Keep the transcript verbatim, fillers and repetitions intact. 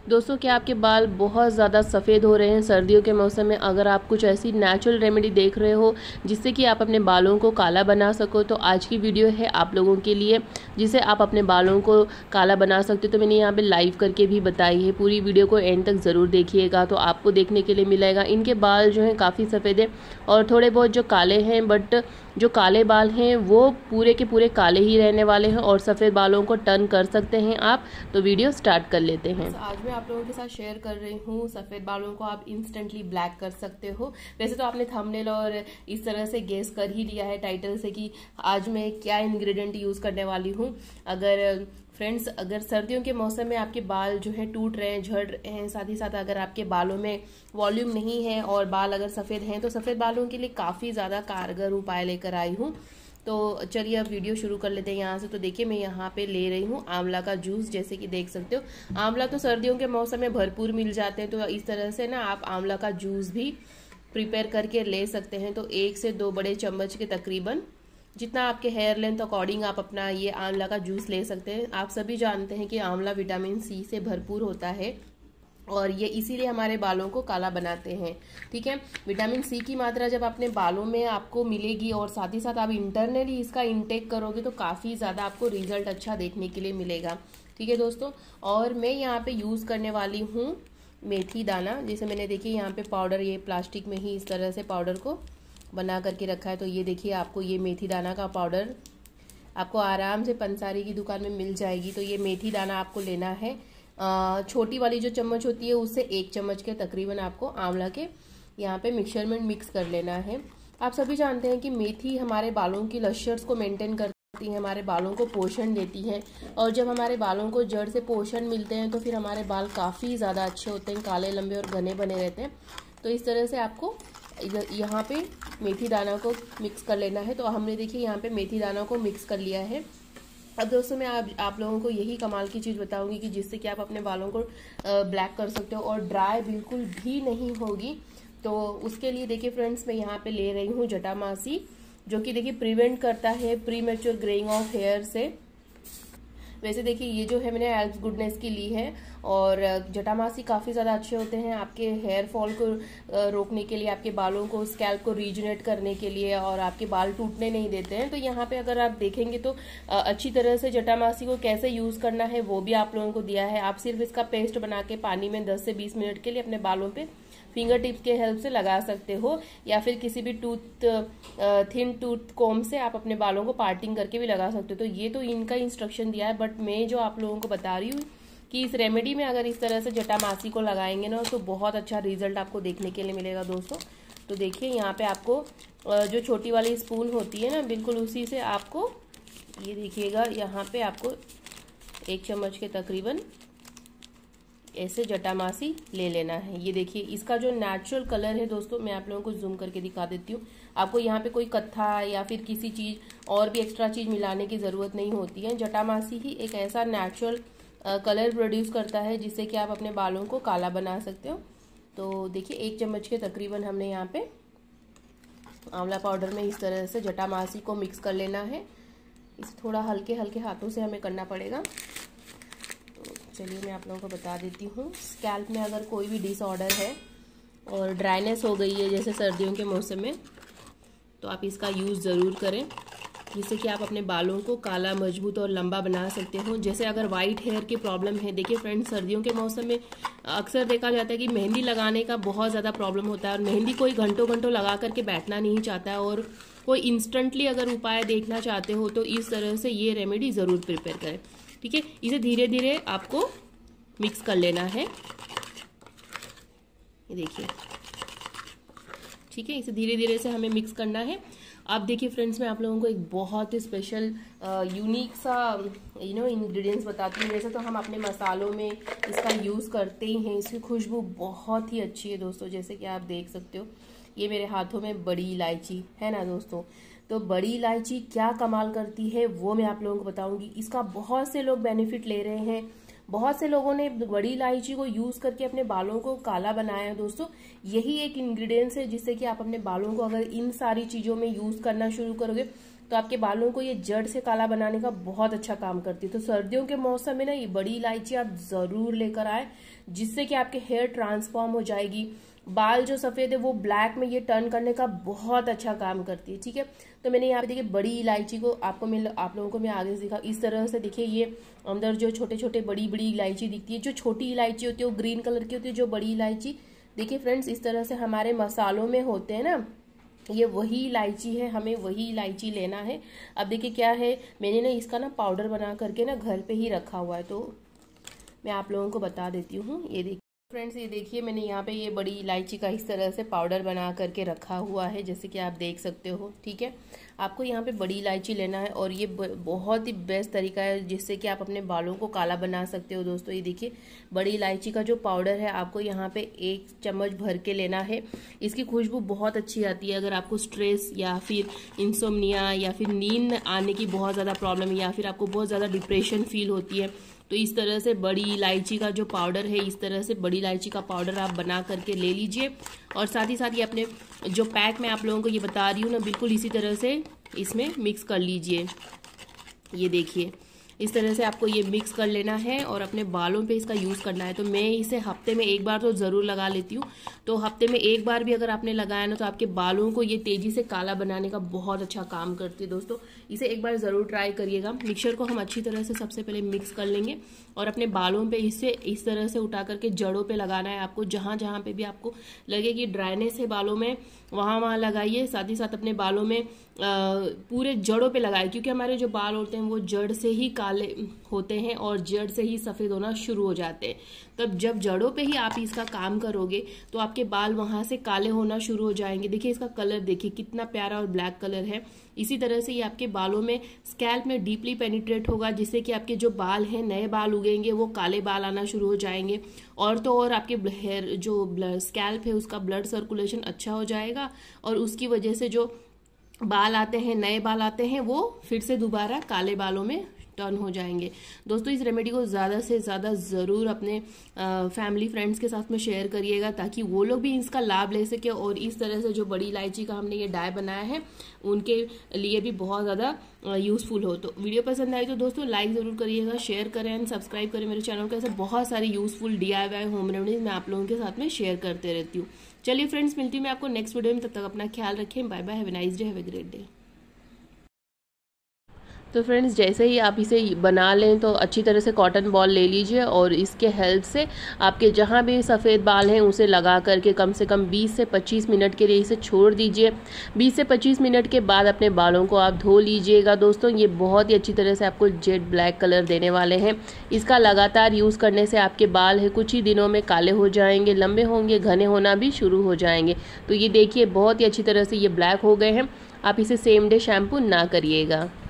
दोस्तों, क्या आपके बाल बहुत ज़्यादा सफ़ेद हो रहे हैं सर्दियों के मौसम में? अगर आप कुछ ऐसी नेचुरल रेमेडी देख रहे हो जिससे कि आप अपने बालों को काला बना सको, तो आज की वीडियो है आप लोगों के लिए, जिसे आप अपने बालों को काला बना सकते हो। तो मैंने यहाँ पे लाइव करके भी बताई है। पूरी वीडियो को एंड तक ज़रूर देखिएगा तो आपको देखने के लिए मिलेगा। इनके बाल जो हैं काफ़ी सफ़ेद है और थोड़े बहुत जो काले हैं, बट जो काले बाल हैं वो पूरे के पूरे काले ही रहने वाले हैं और सफ़ेद बालों को टर्न कर सकते हैं आप। तो वीडियो स्टार्ट कर लेते हैं। आज मैं आप लोगों के साथ शेयर कर रही हूँ सफ़ेद बालों को आप इंस्टेंटली ब्लैक कर सकते हो। वैसे तो आपने थंबनेल और इस तरह से गेस कर ही लिया है टाइटल से कि आज मैं क्या इंग्रेडिएंट यूज़ करने वाली हूँ। अगर फ्रेंड्स, अगर सर्दियों के मौसम में आपके बाल जो है टूट रहे हैं, झड़ रहे हैं, साथ ही साथ अगर आपके बालों में वॉल्यूम नहीं है और बाल अगर सफ़ेद हैं, तो सफ़ेद बालों के लिए काफ़ी ज़्यादा कारगर उपाय लेकर आई हूँ। तो चलिए अब वीडियो शुरू कर लेते हैं यहाँ से। तो देखिए मैं यहाँ पे ले रही हूँ आंवला का जूस, जैसे कि देख सकते हो। आंवला तो सर्दियों के मौसम में भरपूर मिल जाते हैं, तो इस तरह से ना आप आंवला का जूस भी प्रिपेयर करके ले सकते हैं। तो एक से दो बड़े चम्मच के तकरीबन, जितना आपके हेयर लेंथ अकॉर्डिंग आप अपना ये आंवला का जूस ले सकते हैं। आप सभी जानते हैं कि आंवला विटामिन सी से भरपूर होता है और ये इसीलिए हमारे बालों को काला बनाते हैं। ठीक है, विटामिन सी की मात्रा जब अपने बालों में आपको मिलेगी और साथ ही साथ आप इंटरनली इसका इंटेक करोगे तो काफ़ी ज़्यादा आपको रिजल्ट अच्छा देखने के लिए मिलेगा। ठीक है दोस्तों, और मैं यहाँ पे यूज़ करने वाली हूँ मेथी दाना। जैसे मैंने देखिए यहाँ पे पाउडर, ये प्लास्टिक में ही इस तरह से पाउडर को बना करके रखा है। तो ये देखिए आपको ये मेथी दाना का पाउडर आपको आराम से पंसारी की दुकान में मिल जाएगी। तो ये मेथी दाना आपको लेना है, छोटी वाली जो चम्मच होती है उससे एक चम्मच के तकरीबन आपको आंवला के यहाँ पे मिक्सर में मिक्स कर लेना है। आप सभी जानते हैं कि मेथी हमारे बालों की लश्यर्स को मेंटेन करती है, हमारे बालों को पोषण देती है और जब हमारे बालों को जड़ से पोषण मिलते हैं तो फिर हमारे बाल काफ़ी ज़्यादा अच्छे होते हैं, काले लंबे और घने बने रहते हैं। तो इस तरह से आपको यहाँ पे मेथी दाना को मिक्स कर लेना है। तो हमने देखिए यहाँ पे मेथी दाना को मिक्स कर लिया है। अब दोस्तों मैं आप, आप लोगों को यही कमाल की चीज़ बताऊंगी कि जिससे कि आप अपने बालों को ब्लैक कर सकते हो और ड्राई बिल्कुल भी नहीं होगी। तो उसके लिए देखिए फ्रेंड्स, मैं यहाँ पे ले रही हूँ जटामासी, जो कि देखिए प्रिवेंट करता है premature greying of hair से। वैसे देखिए ये जो है मैंने एल्प्स गुडनेस की ली है और जटामासी काफ़ी ज़्यादा अच्छे होते हैं आपके हेयर फॉल को रोकने के लिए, आपके बालों को, स्कैल्प को रीजनेट करने के लिए और आपके बाल टूटने नहीं देते हैं। तो यहाँ पे अगर आप देखेंगे तो अच्छी तरह से जटामासी को कैसे यूज़ करना है वो भी आप लोगों को दिया है। आप सिर्फ इसका पेस्ट बना के पानी में दस से बीस मिनट के लिए अपने बालों पे फिंगर टिप्स के हेल्प से लगा सकते हो, या फिर किसी भी टूथ थिन टूथ कोम से आप अपने बालों को पार्टिंग करके भी लगा सकते हो। तो ये तो इनका इंस्ट्रक्शन दिया है, बट मैं जो आप लोगों को बता रही हूँ कि इस रेमेडी में अगर इस तरह से जटामासी को लगाएंगे ना तो बहुत अच्छा रिजल्ट आपको देखने के लिए मिलेगा दोस्तों। तो देखिए यहाँ पे आपको जो छोटी वाली स्पून होती है ना, बिल्कुल उसी से आपको ये देखिएगा यहाँ पे आपको एक चम्मच के तकरीबन ऐसे जटामासी ले लेना है। ये देखिए इसका जो नेचुरल कलर है दोस्तों, मैं आप लोगों को जूम करके दिखा देती हूँ। आपको यहाँ पे कोई कत्था या फिर किसी चीज़ और भी एक्स्ट्रा चीज़ मिलाने की ज़रूरत नहीं होती है। जटामासी ही एक ऐसा नेचुरल कलर प्रोड्यूस करता है जिससे कि आप अपने बालों को काला बना सकते हो। तो देखिए एक चम्मच के तकरीबन हमने यहाँ पे आंवला पाउडर में इस तरह से जटामासी को मिक्स कर लेना है। इसे थोड़ा हल्के हल्के हाथों से हमें करना पड़ेगा। चलिए मैं आप लोगों को बता देती हूँ, स्कैल्प में अगर कोई भी डिसऑर्डर है और ड्राइनेस हो गई है जैसे सर्दियों के मौसम में, तो आप इसका यूज़ ज़रूर करें, जिससे कि आप अपने बालों को काला, मजबूत और लंबा बना सकते हो। जैसे अगर वाइट हेयर की प्रॉब्लम है, देखिए फ्रेंड्स सर्दियों के मौसम में अक्सर देखा जाता है कि मेहंदी लगाने का बहुत ज़्यादा प्रॉब्लम होता है और मेहंदी कोई घंटों घंटों लगा करके बैठना नहीं चाहता है और कोई इंस्टेंटली अगर उपाय देखना चाहते हो तो इस तरह से ये रेमेडी ज़रूर प्रिपेयर करें। ठीक है, इसे धीरे धीरे आपको मिक्स कर लेना है। ये देखिए, ठीक है, इसे धीरे धीरे से हमें मिक्स करना है। अब देखिए फ्रेंड्स, मैं आप लोगों को एक बहुत ही स्पेशल यूनिक सा यू नो इंग्रेडिएंट्स बताती हूँ। वैसे तो हम अपने मसालों में इसका यूज़ करते ही हैं, इसकी खुशबू बहुत ही अच्छी है दोस्तों। जैसे कि आप देख सकते हो ये मेरे हाथों में बड़ी इलायची है ना दोस्तों। तो बड़ी इलायची क्या कमाल करती है वो मैं आप लोगों को बताऊंगी। इसका बहुत से लोग बेनिफिट ले रहे हैं, बहुत से लोगों ने बड़ी इलायची को यूज करके अपने बालों को काला बनाया है दोस्तों। यही एक इंग्रेडिएंट्स है जिससे कि आप अपने बालों को अगर इन सारी चीजों में यूज करना शुरू करोगे तो आपके बालों को ये जड़ से काला बनाने का बहुत अच्छा काम करती है। तो सर्दियों के मौसम में ना ये बड़ी इलायची आप जरूर लेकर आए, जिससे कि आपके हेयर ट्रांसफॉर्म हो जाएगी। बाल जो सफेद है वो ब्लैक में ये टर्न करने का बहुत अच्छा काम करती है। ठीक है, तो मैंने यहाँ पे देखिए बड़ी इलायची को आपको मैं आप लोगों को मैं आगे से दिखा, इस तरह से देखिए ये अंदर जो छोटे छोटे बड़ी बड़ी इलायची दिखती है। जो छोटी इलायची होती है वो ग्रीन कलर की होती है, जो बड़ी इलायची देखिए फ्रेंड्स इस तरह से हमारे मसालों में होते हैं ना, ये वही इलायची है, हमें वही इलायची लेना है। अब देखिए क्या है, मैंने ना इसका ना पाउडर बना करके ना घर पे ही रखा हुआ है, तो मैं आप लोगों को बता देती हूँ। ये देखिए फ्रेंड्स, ये देखिए मैंने यहाँ पे ये बड़ी इलायची का इस तरह से पाउडर बना करके रखा हुआ है, जैसे कि आप देख सकते हो। ठीक है, आपको यहाँ पे बड़ी इलायची लेना है और ये बहुत ही बेस्ट तरीका है जिससे कि आप अपने बालों को काला बना सकते हो। दोस्तों ये देखिए बड़ी इलायची का जो पाउडर है आपको यहाँ पे एक चम्मच भर के लेना है। इसकी खुशबू बहुत अच्छी आती है। अगर आपको स्ट्रेस या फिर इंसोम्निया या फिर नींद आने की बहुत ज़्यादा प्रॉब्लम है या फिर आपको बहुत ज़्यादा डिप्रेशन फील होती है, तो इस तरह से बड़ी इलायची का जो पाउडर है, इस तरह से बड़ी इलायची का पाउडर आप बना करके ले लीजिए। और साथ ही साथ ये अपने जो पैक मैं आप लोगों को ये बता रही हूँ ना, बिल्कुल इसी तरह से इसमें मिक्स कर लीजिए। ये देखिए इस तरह से आपको ये मिक्स कर लेना है और अपने बालों पे इसका यूज़ करना है। तो मैं इसे हफ्ते में एक बार तो ज़रूर लगा लेती हूँ। तो हफ्ते में एक बार भी अगर आपने लगाया ना, तो आपके बालों को ये तेज़ी से काला बनाने का बहुत अच्छा काम करती है। दोस्तों इसे एक बार ज़रूर ट्राई करिएगा। मिक्सचर को हम अच्छी तरह से सबसे पहले मिक्स कर लेंगे और अपने बालों पे इसे इस तरह से उठा करके जड़ों पे लगाना है आपको। जहाँ जहाँ पे भी आपको लगे कि ड्राइनेस है बालों में, वहाँ वहाँ लगाइए। साथ ही साथ अपने बालों में आ, पूरे जड़ों पे लगाइए, क्योंकि हमारे जो बाल होते हैं वो जड़ से ही काले होते हैं और जड़ से ही सफ़ेद होना शुरू हो जाते हैं। तब जब जड़ों पे ही आप इसका काम करोगे तो आपके बाल वहाँ से काले होना शुरू हो जाएंगे। देखिए इसका कलर देखिए कितना प्यारा और ब्लैक कलर है। इसी तरह से ये आपके बालों में स्कैल्प में डीपली पेनिट्रेट होगा, जिससे कि आपके जो बाल हैं, नए बाल उगेंगे, वो काले बाल आना शुरू हो जाएंगे। और तो और आपके हेयर जो स्कैल्प है उसका ब्लड सर्कुलेशन अच्छा हो जाएगा और उसकी वजह से जो बाल आते हैं, नए बाल आते हैं, वो फिर से दोबारा काले बालों में टर्न हो जाएंगे। दोस्तों इस रेमेडी को ज़्यादा से ज़्यादा ज़रूर अपने फैमिली फ्रेंड्स के साथ में शेयर करिएगा, ताकि वो लोग भी इसका लाभ ले सके और इस तरह से जो बड़ी इलायची का हमने ये डाई बनाया है उनके लिए भी बहुत ज़्यादा यूज़फुल हो। तो वीडियो पसंद आई तो दोस्तों लाइक ज़रूर करिएगा, शेयर करें एंड सब्सक्राइब करें मेरे चैनल को। ऐसे बहुत सारी useful D I Y home remedies मैं आप लोगों के साथ में शेयर करते रहती हूँ। चलिए फ्रेंड्स, मिलती हूँ मैं आपको नेक्स्ट वीडियो में। तब तक अपना ख्याल रखें। Bye bye, have a nice day, have a great day. तो फ्रेंड्स जैसे ही आप इसे बना लें तो अच्छी तरह से कॉटन बॉल ले लीजिए और इसके हेल्प से आपके जहाँ भी सफ़ेद बाल हैं उसे लगा करके कम से कम बीस से पच्चीस मिनट के लिए इसे छोड़ दीजिए। बीस से पच्चीस मिनट के बाद अपने बालों को आप धो लीजिएगा। दोस्तों ये बहुत ही अच्छी तरह से आपको जेट ब्लैक कलर देने वाले हैं। इसका लगातार यूज़ करने से आपके बाल है कुछ ही दिनों में काले हो जाएंगे, लंबे होंगे, घने होना भी शुरू हो जाएंगे। तो ये देखिए बहुत ही अच्छी तरह से ये ब्लैक हो गए हैं। आप इसे सेम डे शैम्पू ना करिएगा।